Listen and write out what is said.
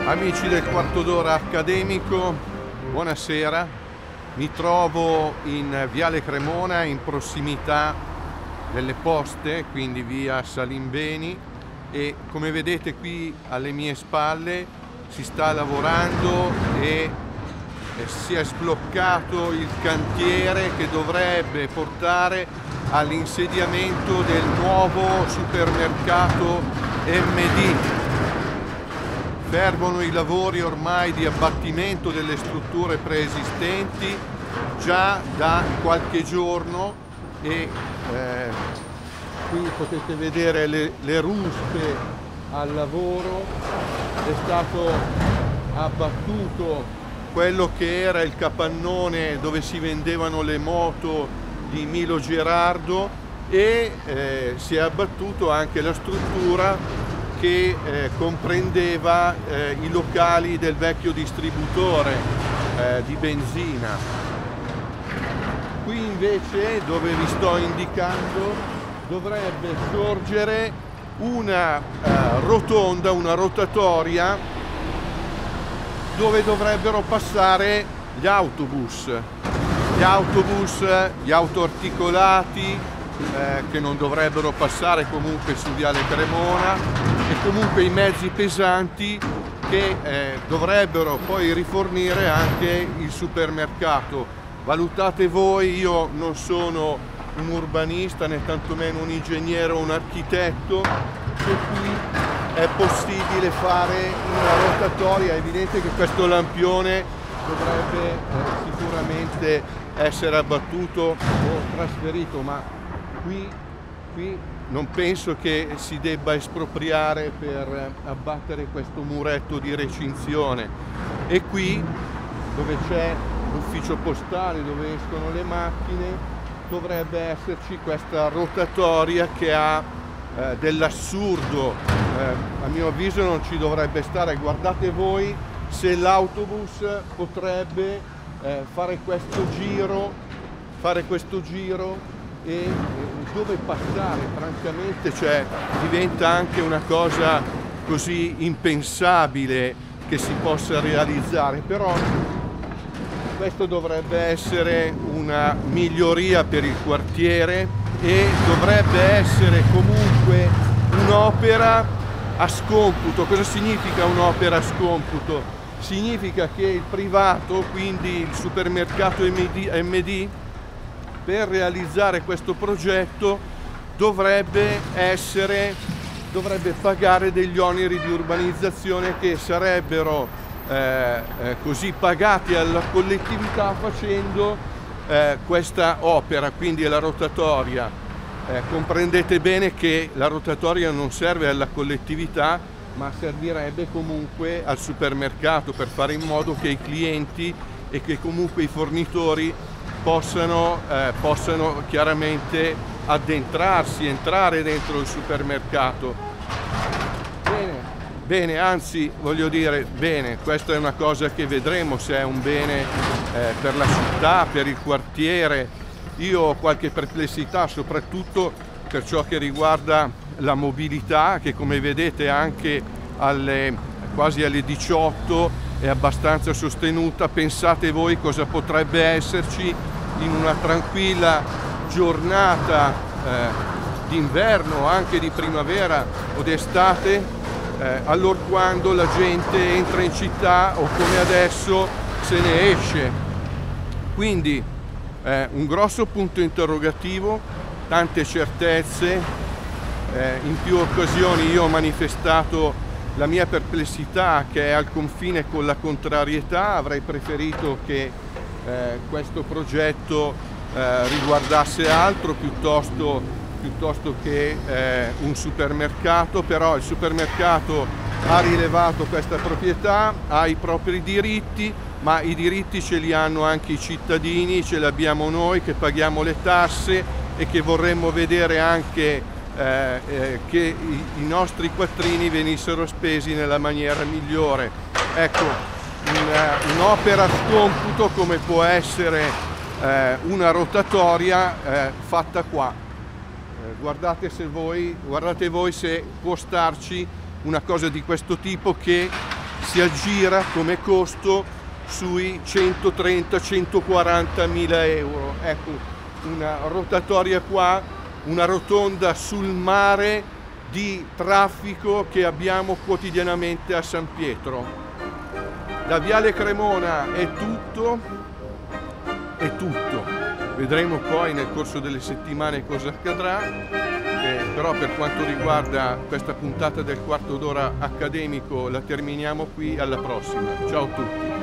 Amici del quarto d'ora accademico, buonasera. Mi trovo in Viale Cremona, in prossimità delle poste, quindi via Salimbeni, e come vedete qui alle mie spalle si sta lavorando e si è sbloccato il cantiere che dovrebbe portare all'insediamento del nuovo supermercato MD. Fervono i lavori ormai di abbattimento delle strutture preesistenti già da qualche giorno e qui potete vedere le ruspe al lavoro. È stato abbattuto quello che era il capannone dove si vendevano le moto di Milo Gerardo e si è abbattuto anche la struttura che comprendeva i locali del vecchio distributore di benzina. Qui invece, dove vi sto indicando, dovrebbe sorgere una rotonda, una rotatoria dove dovrebbero passare gli autobus, gli autoarticolati che non dovrebbero passare comunque su Viale Cremona, e comunque i mezzi pesanti che dovrebbero poi rifornire anche il supermercato. Valutate voi, io non sono un urbanista né tantomeno un ingegnere o un architetto, se qui è possibile fare una rotatoria. È evidente che questo lampione dovrebbe sicuramente essere abbattuto o trasferito, ma qui non penso che si debba espropriare per abbattere questo muretto di recinzione. E qui, dove c'è l'ufficio postale, dove escono le macchine, dovrebbe esserci questa rotatoria che ha dell'assurdo. A mio avviso non ci dovrebbe stare. Guardate voi se l'autobus potrebbe fare questo giro e dove passare, francamente, cioè diventa anche una cosa così impensabile che si possa realizzare. Però questo dovrebbe essere una miglioria per il quartiere e dovrebbe essere comunque un'opera a scomputo. Cosa significa un'opera a scomputo? Significa che il privato, quindi il supermercato MD, per realizzare questo progetto dovrebbe pagare degli oneri di urbanizzazione che sarebbero così pagati alla collettività facendo questa opera, quindi la rotatoria. Comprendete bene che la rotatoria non serve alla collettività, ma servirebbe comunque al supermercato, per fare in modo che i clienti e che comunque i fornitori possano chiaramente entrare dentro il supermercato. Bene, anzi voglio dire, bene, questa è una cosa che vedremo se è un bene per la città, per il quartiere. Io ho qualche perplessità, soprattutto per ciò che riguarda la mobilità, che come vedete anche quasi alle 18 è abbastanza sostenuta. Pensate voi cosa potrebbe esserci in una tranquilla giornata d'inverno, anche di primavera o d'estate, allorquando la gente entra in città o come adesso se ne esce. Quindi un grosso punto interrogativo, tante certezze. In più occasioni io ho manifestato la mia perplessità, che è al confine con la contrarietà. Avrei preferito che questo progetto riguardasse altro piuttosto che un supermercato. Però il supermercato ha rilevato questa proprietà, ha i propri diritti, ma i diritti ce li hanno anche i cittadini, ce li abbiamo noi che paghiamo le tasse e che vorremmo vedere anche che i nostri quattrini venissero spesi nella maniera migliore. Ecco, un'opera a scomputo come può essere una rotatoria fatta qua. Guardate voi se può starci una cosa di questo tipo, che si aggira come costo sui 130-140 mila euro. Ecco, una rotatoria qua, una rotonda sul mare di traffico che abbiamo quotidianamente a San Pietro. Da Viale Cremona è tutto, vedremo poi nel corso delle settimane cosa accadrà, però per quanto riguarda questa puntata del quarto d'ora accademico la terminiamo qui, alla prossima, ciao a tutti.